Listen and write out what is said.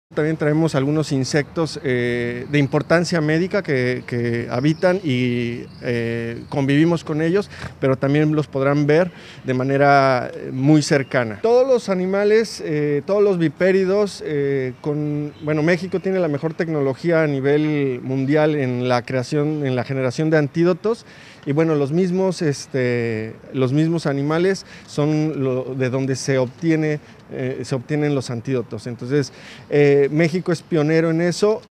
También traemos algunos insectos de importancia médica que habitan y convivimos con ellos, pero también los podrán ver de manera muy cercana. Todos los animales, todos los vipéridos, México tiene la mejor tecnología a nivel mundial en la creación, en la generación de antídotos. Y bueno, los mismos animales son de donde se obtienen los antídotos. Entonces, México es pionero en eso.